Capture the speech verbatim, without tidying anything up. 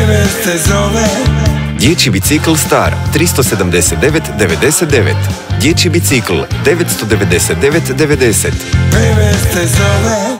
Pevec te zove. Dječji bicikl star tristo sedamdeset devet devedeset devet. Dječji bicikl devetsto devedeset devet devedeset. Pevec te zove.